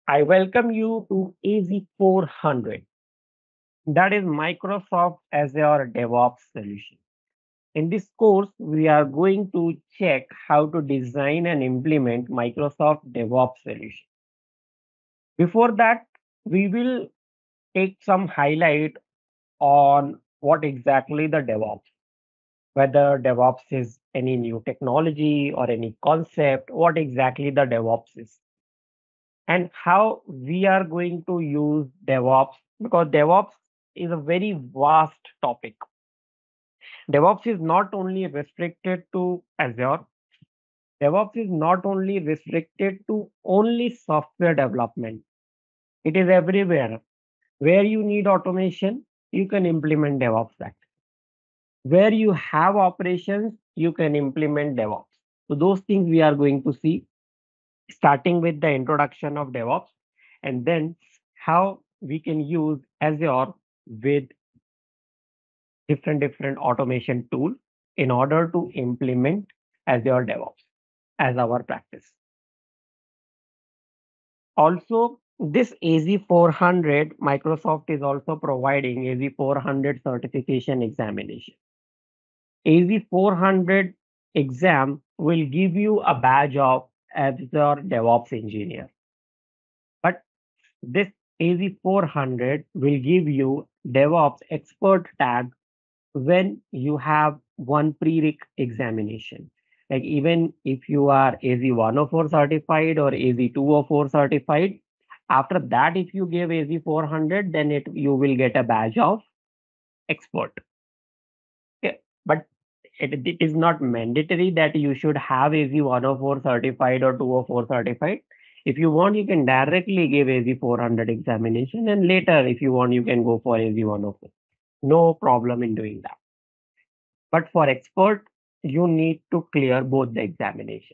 I welcome you to AZ-400. That is Microsoft Azure DevOps solution. In this course, we are going to check how to design and implement Microsoft DevOps solution. Before that, we will take some highlight on what exactly the DevOps, whether DevOps is any new technology or any concept, what exactly the DevOps is, and how we are going to use DevOps because DevOps is a very vast topic. DevOps is not only restricted to Azure. DevOps is not only restricted to only software development. It is everywhere. Where you need automation, you can implement DevOps practice. Where you have operations, you can implement DevOps. So those things we are going to see, starting with the introduction of DevOps, and then how we can use Azure with different automation tools in order to implement Azure DevOps as our practice. Also, this AZ-400, Microsoft is also providing AZ-400 certification examination. AZ-400 exam will give you a badge of Azure DevOps engineer. But this AZ-400 will give you DevOps expert tag when you have one prereq examination. Like even if you are AZ-104 certified or AZ-204 certified, after that, if you give AZ-400, then you will get a badge of expert. Okay. But it is not mandatory that you should have AZ-104 certified or 204 certified. If you want, you can directly give AZ-400 examination, and later, if you want, you can go for AZ-104. No problem in doing that. But for expert, you need to clear both the examination.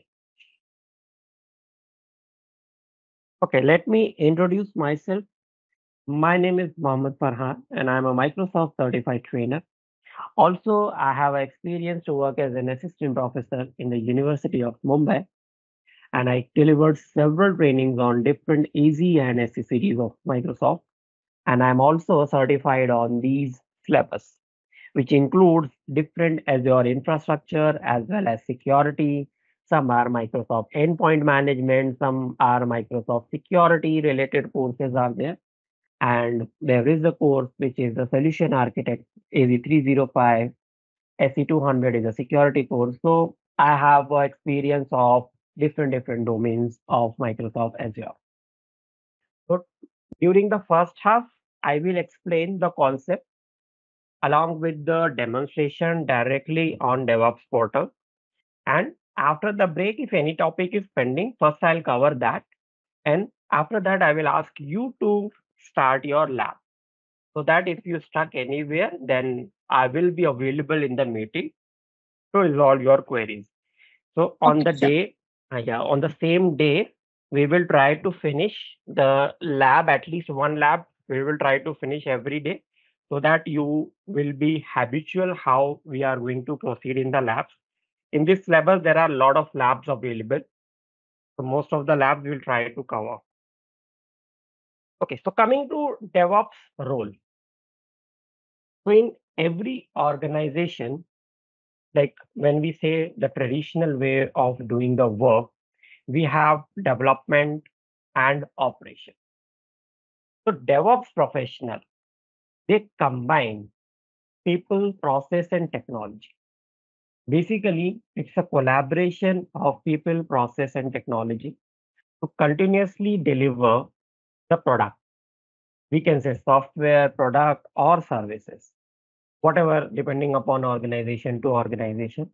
Okay, let me introduce myself. My name is Mohammed Farhan, and I'm a Microsoft certified trainer. Also, I have experience to work as an assistant professor in the University of Mumbai, and I delivered several trainings on different AZ and SC series of Microsoft. And I'm also certified on these syllabus, which includes different Azure infrastructure as well as security. Some are Microsoft endpoint management, some are Microsoft security related courses are there. And there is a course which is the solution architect AZ-305, SC-200 is a security course. So I have experience of different domains of Microsoft Azure. So during the first half, I will explain the concept along with the demonstration directly on DevOps portal. And after the break, if any topic is pending, first I'll cover that. And after that, I will ask you to start your lab so that if you stuck anywhere, then I will be available in the meeting to resolve your queries. So on Okay, the sure. day, yeah, on the same day, we will try to finish the lab, at least one lab. We will try to finish every day so that you will be habitual how we are going to proceed in the labs. In this syllabus, there are a lot of labs available. So most of the labs we'll try to cover. Okay, so coming to DevOps role. So in every organization, like when we say the traditional way of doing the work, we have development and operation. So DevOps professional, they combine people, process, and technology. Basically, it's a collaboration of people, process, and technology to continuously deliver the product. We can say software, product, or services, whatever, depending upon organization to organization,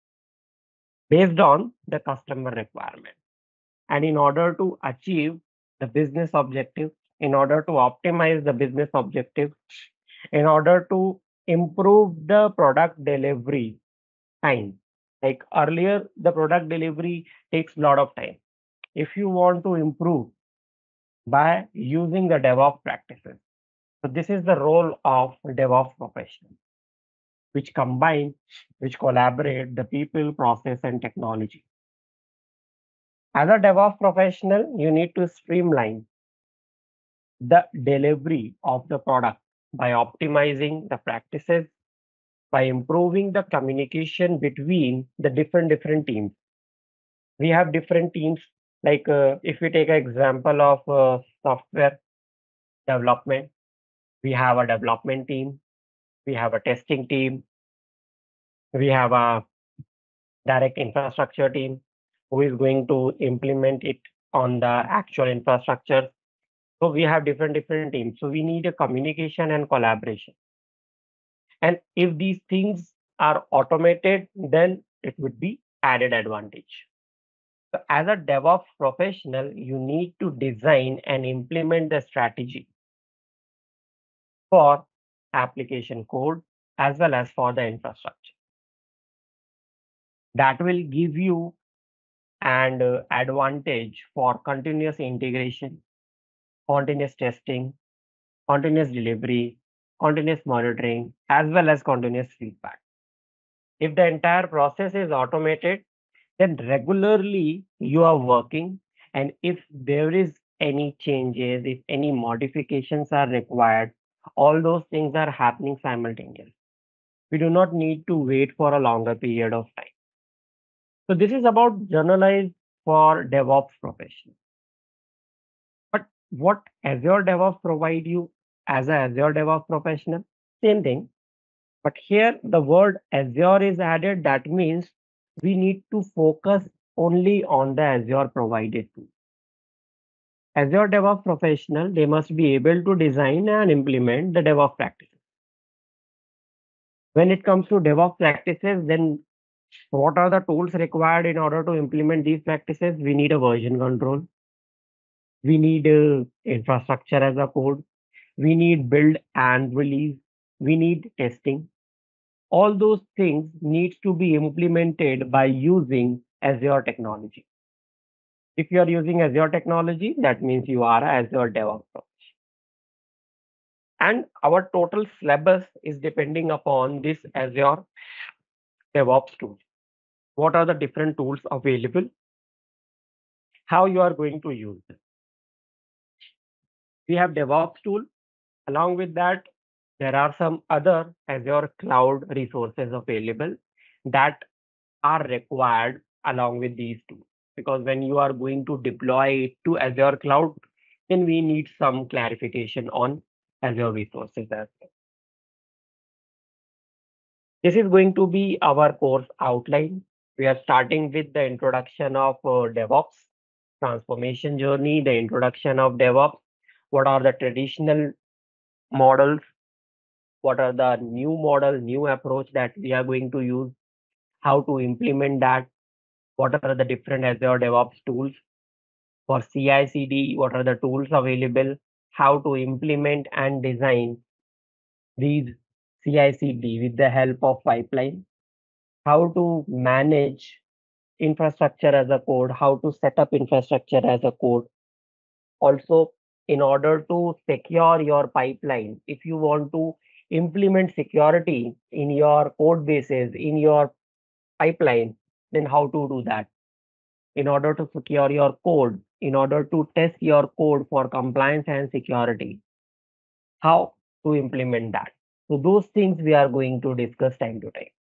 based on the customer requirement. And in order to achieve the business objective, in order to optimize the business objective, in order to improve the product delivery time. Like earlier, the product delivery takes a lot of time. If you want to improve by using the DevOps practices, so this is the role of DevOps professional, which combine, which collaborate the people, process, and technology. As a DevOps professional, you need to streamline. the delivery of the product by optimizing the practices, by improving the communication between the different teams. We have different teams. Like if we take an example of software development, we have a development team, we have a testing team, we have a direct infrastructure team who is going to implement it on the actual infrastructure. So we have different teams. So we need a communication and collaboration. And if these things are automated, then it would be added advantage. So as a DevOps professional, you need to design and implement the strategy for application code as well as for the infrastructure. That will give you an advantage for continuous integration, continuous testing, continuous delivery, continuous monitoring, as well as continuous feedback. If the entire process is automated, then regularly you are working. And if there is any changes, if any modifications are required, all those things are happening simultaneously. We do not need to wait for a longer period of time. So this is about generalized for DevOps professionals. But what Azure DevOps provide you as a Azure DevOps professional? Same thing. But here the word Azure is added. That means we need to focus only on the Azure provided tool. Azure DevOps professional, they must be able to design and implement the DevOps practices. When it comes to DevOps practices, then what are the tools required in order to implement these practices? We need a version control. We need infrastructure as a code. We need build and release. We need testing. All those things needs to be implemented by using Azure technology. If you are using Azure technology, that means you are a Azure DevOps Pro. And our total syllabus is depending upon this Azure DevOps tool. What are the different tools available? How you are going to use them? We have DevOps tool. Along with that, there are some other Azure cloud resources available that are required along with these tools. Because when you are going to deploy it to Azure cloud, then we need some clarification on Azure resources as well. This is going to be our course outline. We are starting with the introduction of DevOps, transformation journey, the introduction of DevOps. What are the traditional models? What are the new model, new approach that we are going to use? How to implement that? What are the different Azure DevOps tools? For CI/CD, what are the tools available? How to implement and design these CI/CD with the help of pipeline? How to manage infrastructure as a code? How to set up infrastructure as a code? Also, in order to secure your pipeline, if you want to implement security in your code bases, in your pipeline, then how to do that? In order to secure your code, in order to test your code for compliance and security, how to implement that. So those things we are going to discuss time to time.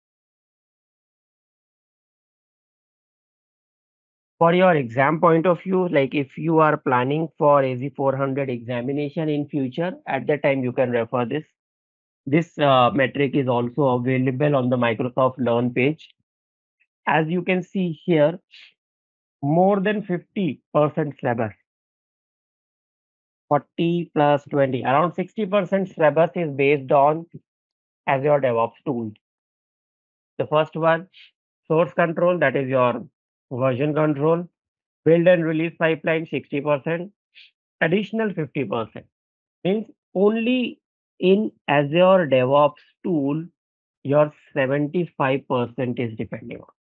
For your exam point of view, like if you are planning for AZ-400 examination in future, at that time you can refer this. This metric is also available on the Microsoft Learn page. As you can see here, more than 50% syllabus, 40 plus 20, around 60% syllabus is based on Azure DevOps tool. The first one, source control, that is your version control, build and release pipeline, 60%, additional 50%. Means only in Azure DevOps tool, your 75% is depending on.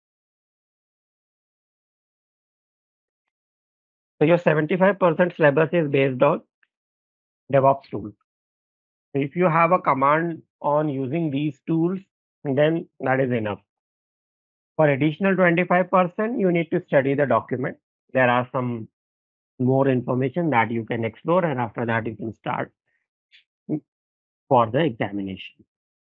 So your 75% syllabus is based on DevOps tool. If you have a command on using these tools, then that is enough. For additional 25%, you need to study the document. There are some more information that you can explore, and after that you can start for the examination.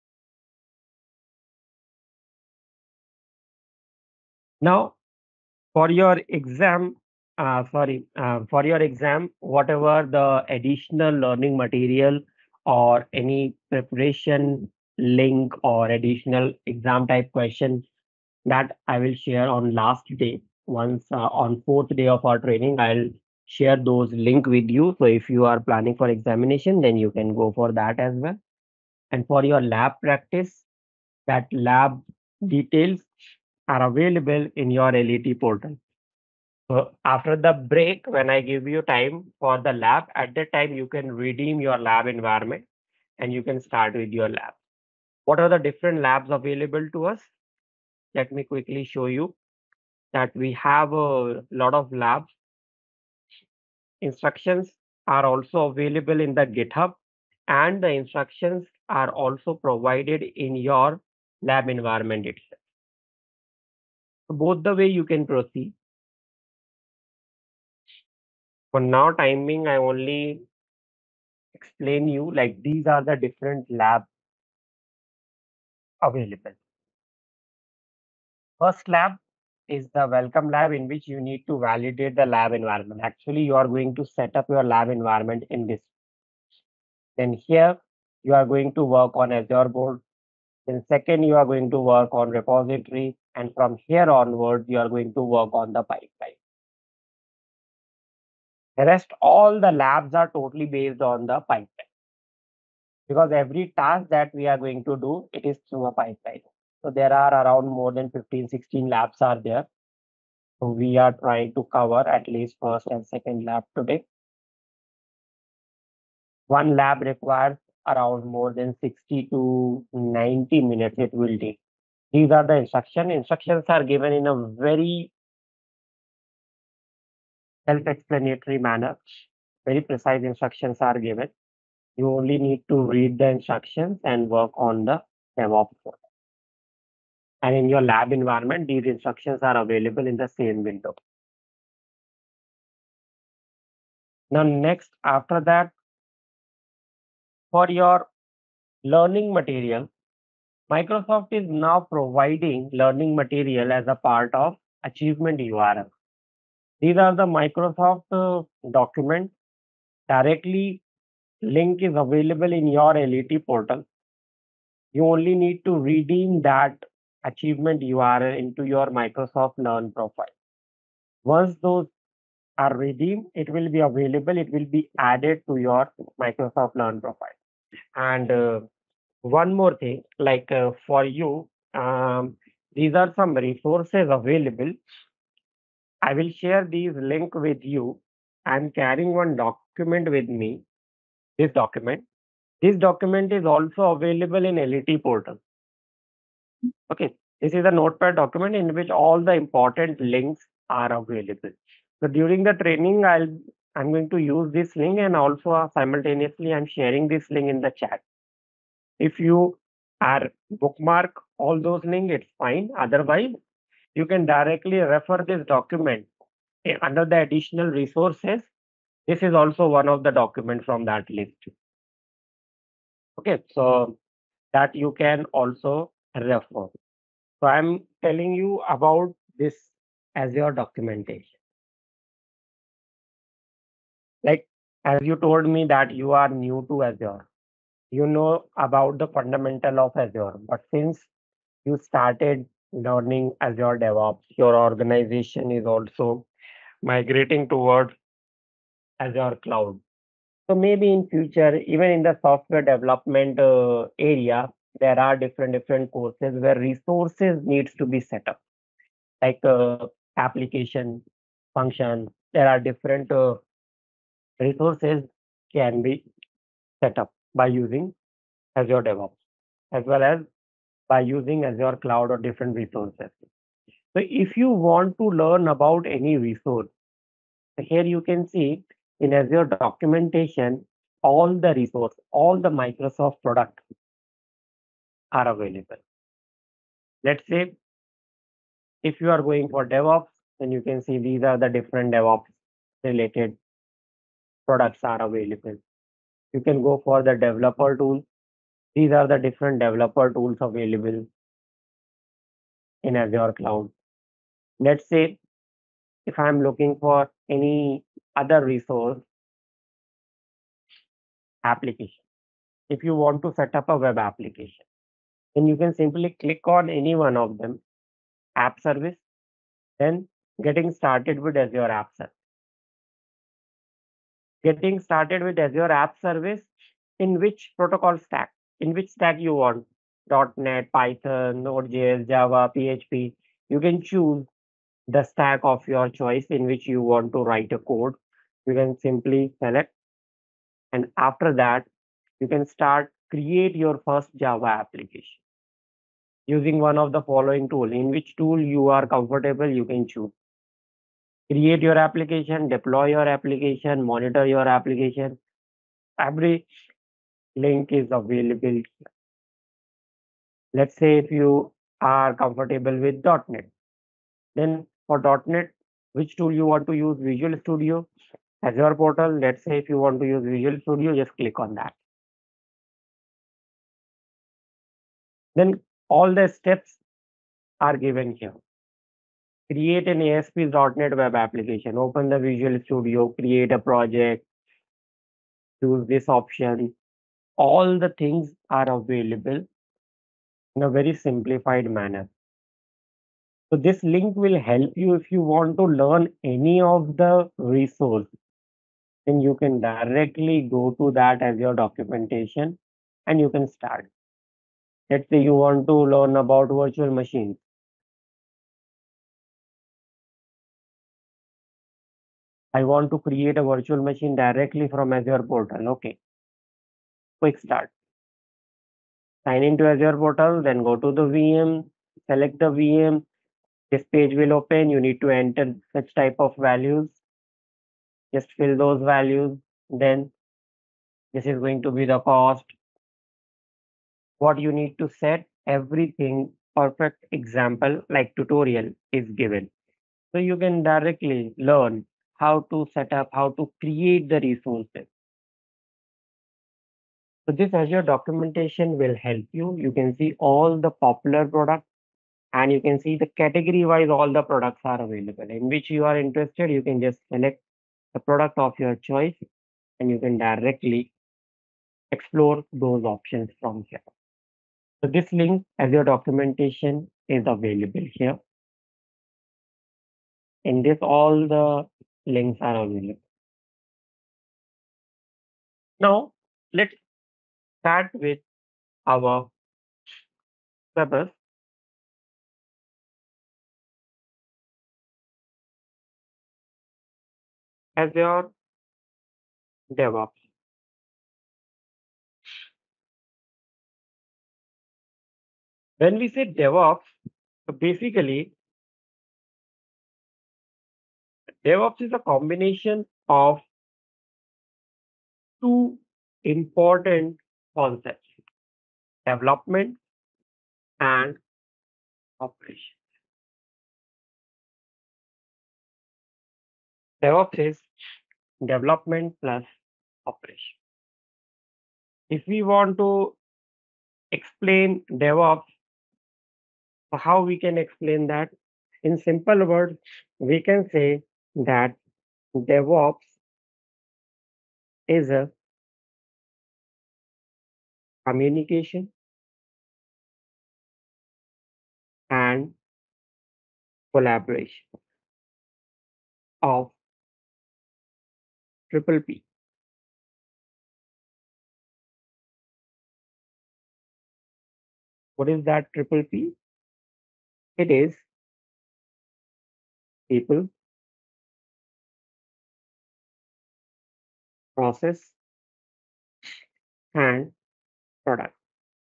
Now, for your exam, for your exam, whatever the additional learning material or any preparation link or additional exam type question that I will share on last day. Once on fourth day of our training, I'll share those link with you. So if you are planning for examination, then you can go for that as well. And for your lab practice, that lab details are available in your LET portal. So after the break, when I give you time for the lab, at that time you can redeem your lab environment and you can start with your lab. What are the different labs available to us? Let me quickly show you that we have a lot of labs. Instructions are also available in the GitHub, and the instructions are also provided in your lab environment itself. So both the way you can proceed. For now timing, I only explain you like these are the different labs available. First lab is the welcome lab in which you need to validate the lab environment. Actually, you are going to set up your lab environment in this. Then here you are going to work on Azure board. Then second, you are going to work on repository. And from here onwards, you are going to work on the pipeline. The rest, all the labs are totally based on the pipeline because every task that we are going to do, it is through a pipeline. So there are around more than 15, 16 labs are there. So we are trying to cover at least first and second lab today. One lab requires around more than 60 to 90 minutes it will take. These are the instructions. Instructions are given in a very self-explanatory manner. Very precise instructions are given. You only need to read the instructions and work on the DevOps code. And in your lab environment, these instructions are available in the same window. Now, next, after that, for your learning material, Microsoft is now providing learning material as a part of achievement URL. These are the Microsoft documents. Directly link is available in your LET portal. You only need to redeem that achievement URL into your Microsoft Learn profile. Once those are redeemed, it will be available. It will be added to your Microsoft Learn profile. And one more thing, like for you, these are some resources available. I will share these link with you. I'm carrying one document with me. This document. This document is also available in LET portal. Okay, this is a notepad document in which all the important links are available. So during the training, I'm going to use this link and also simultaneously I'm sharing this link in the chat. If you are bookmark all those links, it's fine. Otherwise, you can directly refer this document under the additional resources. This is also one of the documents from that list. Okay, so that you can also refer. So I'm telling you about this as your documentation. Like as you told me that you are new to Azure, you know about the fundamental of Azure, but since you started learning Azure DevOps, your organization is also migrating towards Azure Cloud. So maybe in future, even in the software development area, there are different courses where resources needs to be set up, like application, function. There are different resources can be set up by using Azure DevOps, as well as by using Azure Cloud or different resources. So if you want to learn about any resource, here you can see in Azure documentation, all the resource, all the Microsoft products are available. Let's say if you are going for DevOps, then you can see these are the different DevOps related products are available. You can go for the developer tools. These are the different developer tools available in Azure Cloud. Let's say if I'm looking for any other resource application, if you want to set up a web application, then you can simply click on any one of them, app service, then getting started with Azure App Service. Getting started with Azure App Service, in which protocol stack, in which stack you want, .NET, Python, Node.js, Java, PHP. You can choose the stack of your choice in which you want to write a code. You can simply select, and after that, you can start create your first Java application using one of the following tool. In which tool you are comfortable, you can choose. Create your application, deploy your application, monitor your application. Every link is available. Let's say if you are comfortable with .NET, then for .NET, which tool you want to use? Visual Studio, Azure Portal. Let's say if you want to use Visual Studio, just click on that. Then all the steps are given here. Create an ASP.NET web application. Open the Visual Studio, create a project, choose this option. All the things are available in a very simplified manner. So this link will help you if you want to learn any of the resource. Then you can directly go to that as your documentation and you can start. Let's say you want to learn about virtual machines. I want to create a virtual machine directly from Azure portal. Okay, quick start. Sign into Azure portal, then go to the VM, select the VM. This page will open. You need to enter such type of values. Just fill those values. Then this is going to be the cost. What you need to set, everything perfect example like tutorial is given. So you can directly learn how to set up, how to create the resources. So this Azure documentation will help you. You can see all the popular products and you can see the category wise all the products are available. In which you are interested, you can just select the product of your choice and you can directly explore those options from here. So this link Azure documentation is available here. In this, all the links are available. Now, let's start with our syllabus. Azure DevOps. When we say DevOps, so basically, DevOps is a combination of two important concepts, development and operation. DevOps is development plus operation. If we want to explain DevOps, how we can explain that? In simple words, we can say that DevOps is a communication and collaboration of triple P. What is that triple P? It is people, process, and product.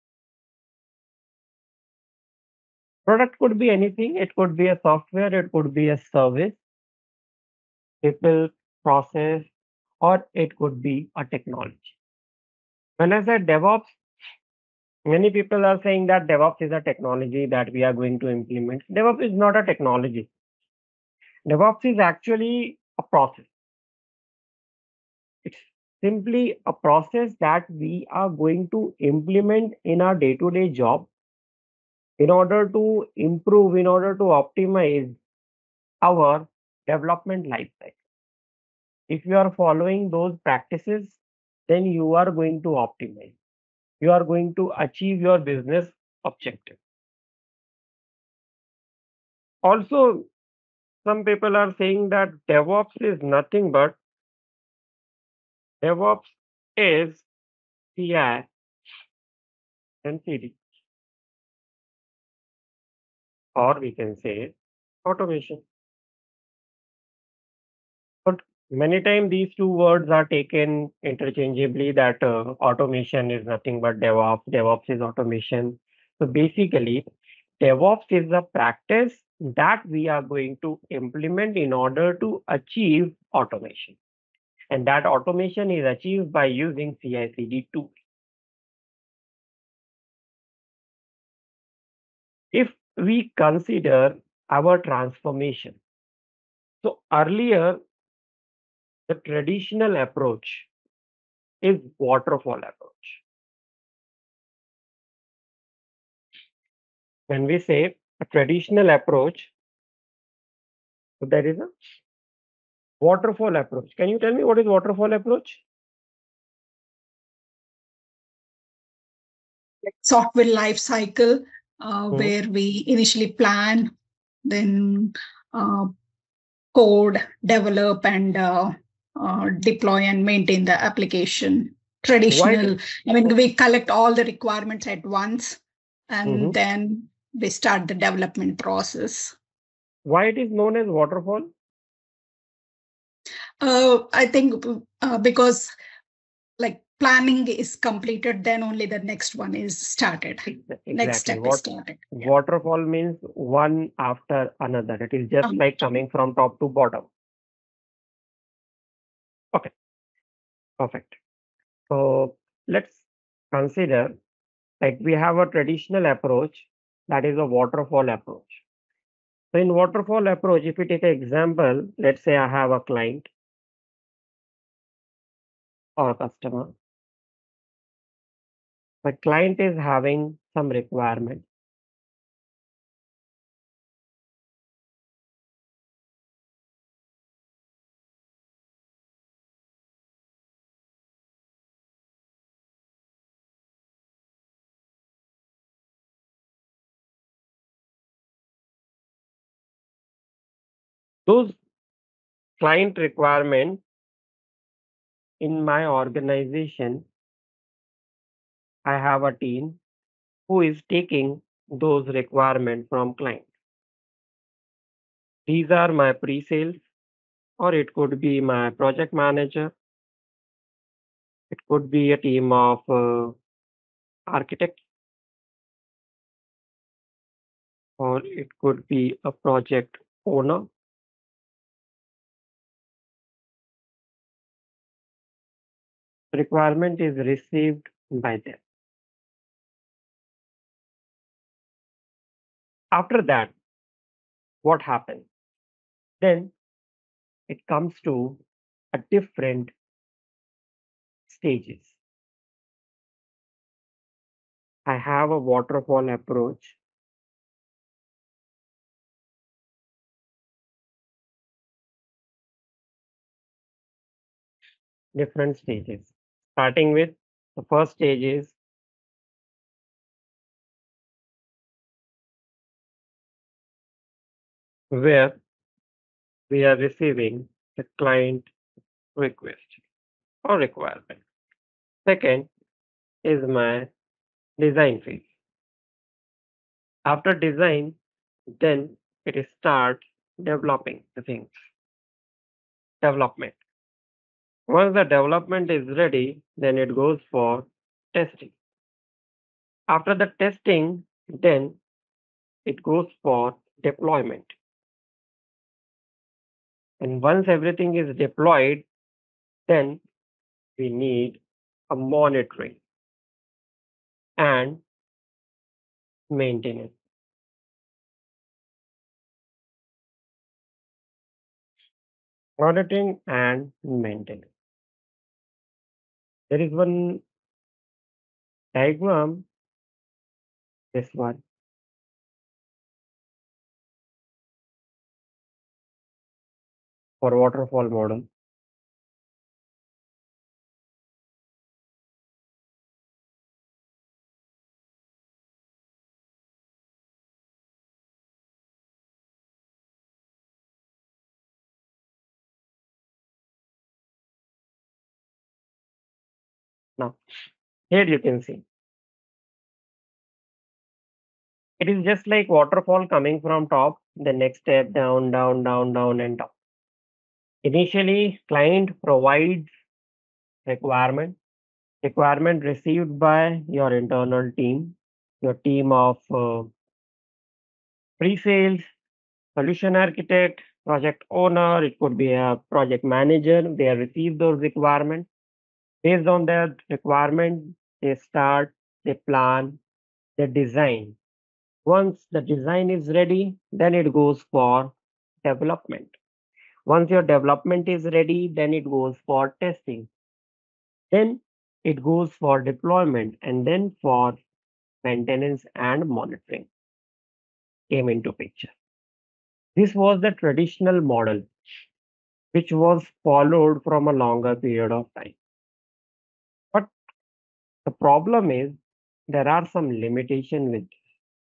Product could be anything. It could be a software, it could be a service, people, process, or it could be a technology. When I said DevOps, many people are saying that DevOps is a technology that we are going to implement. DevOps is not a technology. DevOps is actually a process. It's simply a process that we are going to implement in our day-to-day job in order to improve, in order to optimize our development lifecycle. If you are following those practices, then you are going to optimize. You are going to achieve your business objective. Also, some people are saying that DevOps is nothing but DevOps is CI and CD, or we can say automation. But many times these two words are taken interchangeably that automation is nothing but DevOps, DevOps is automation. So basically, DevOps is a practice that we are going to implement in order to achieve automation. And that automation is achieved by using CI/CD tools. If we consider our transformation, so earlier the traditional approach is waterfall approach. When we say a traditional approach, so there is a waterfall approach. Can you tell me what is waterfall approach? Like software life cycle, Hmm. where we initially plan, then uh, code, develop, and deploy and maintain the application. Why it is, Traditional, I mean, we collect all the requirements at once and mhm. then we start the development process. Why it is known as waterfall? I think because like planning is completed, then only the next one is started. Next Exactly. step is What started. Yeah. waterfall means one after another. It is just like coming from top to bottom. Okay, perfect. So let's consider like we have a traditional approach that is a waterfall approach. So in waterfall approach, if we take an example, let's say I have a client or a customer. My client is having some requirement. Those client requirement in my organization, I have a team who is taking those requirements from client. These are my pre-sales, or it could be my project manager. It could be a team of architects, or it could be a project owner. Requirement is received by them. After that, what happens? Then it comes to a different stages. I have a waterfall approach. Different stages. Starting with the first stage is where we are receiving the client request or requirement. Second is my design phase. After design, then it starts developing the things. Development. Once the development is ready, then it goes for testing. After the testing, then it goes for deployment. And once everything is deployed, then we need a monitoring and maintenance. Monitoring and maintenance. There is one diagram, this one, for waterfall model. Now, here you can see it is just like waterfall coming from top, the next step down, down, down, down, and down. Initially, client provides requirement, requirement received by your internal team, your team of pre-sales, solution architect, project owner, it could be a project manager. They receive those requirements. Based on their requirement, they start, they plan, they design. Once the design is ready, then it goes for development. Once your development is ready, then it goes for testing. Then it goes for deployment and then for maintenance and monitoring came into picture. This was the traditional model which was followed from a longer period of time. But the problem is there are some limitation with this.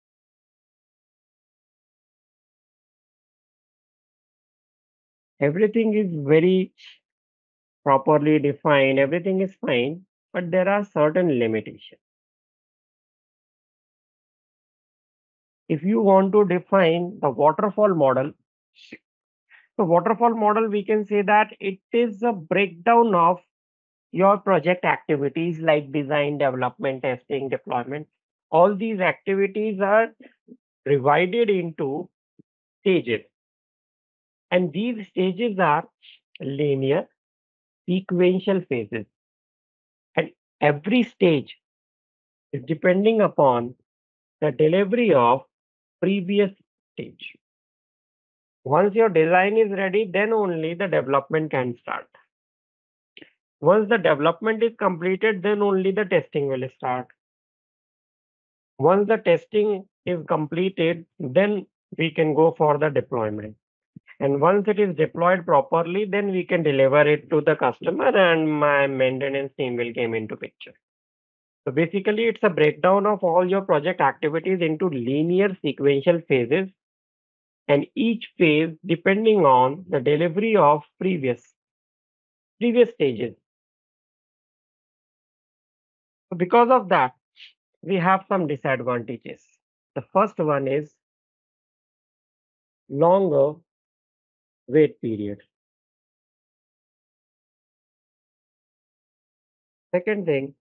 Everything is very properly defined, everything is fine, but there are certain limitations. If you want to define the waterfall model, the waterfall model, we can say that it is a breakdown of your project activities like design, development, testing, deployment. All these activities are divided into stages, and these stages are linear, sequential phases. And every stage is depending upon the delivery of previous stage. Once your design is ready, then only the development can start. Once the development is completed, then only the testing will start. Once the testing is completed, then we can go for the deployment. And once it is deployed properly, then we can deliver it to the customer and my maintenance team will come into picture. So basically, it's a breakdown of all your project activities into linear sequential phases, and each phase depending on the delivery of previous stages. So because of that, we have some disadvantages. The first one is longer wait period. Second thing,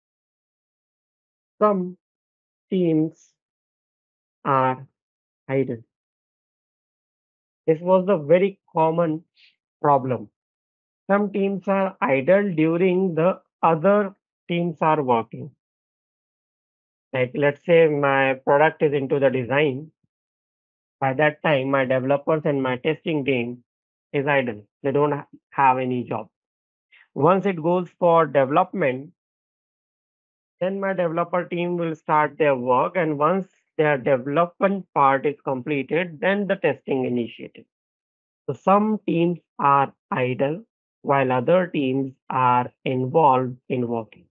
some teams are idle. This was the very common problem. Some teams are idle during the other teams are working. Like let's say my product is into the design. By that time, my developers and my testing team is idle. They don't have any job. Once it goes for development, then my developer team will start their work. And once their development part is completed, then the testing initiative. So some teams are idle while other teams are involved in working.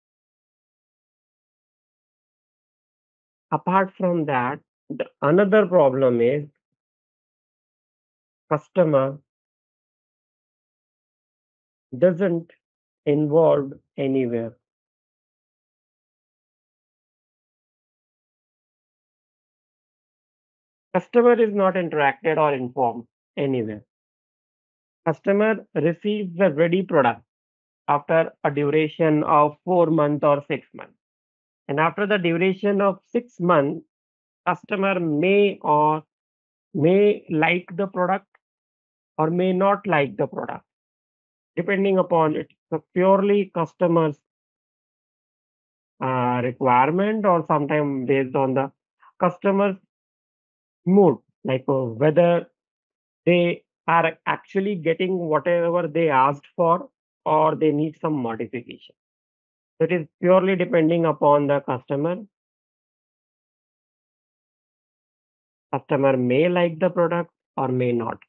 Apart from that, another problem is customer doesn't involved anywhere. Customer is not interacted or informed anywhere. Customer receives the ready product after a duration of 4 months or 6 months. And after the duration of 6 months, customer may like the product or may not like the product, depending upon it. So purely customers requirement or sometimes based on the customer's mood, like whether they are actually getting whatever they asked for or they need some modification. It is purely depending upon the customer. Customer may like the product or may not.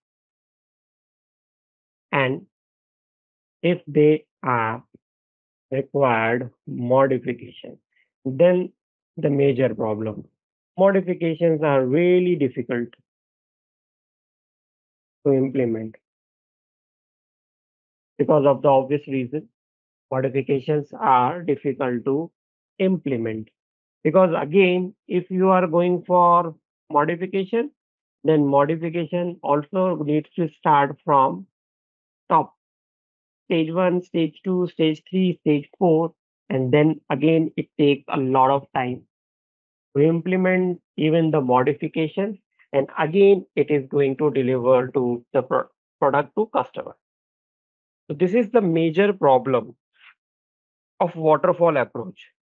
And if they are required modification, then the major problem. Modifications are really difficult to implement because of the obvious reason. Modifications are difficult to implement because again, if you are going for modification, then modification also needs to start from top, stage 1, stage 2, stage 3, stage 4, and then again it takes a lot of time to implement even the modifications, and again it is going to deliver to the product to customer. So this is the major problem of waterfall approach.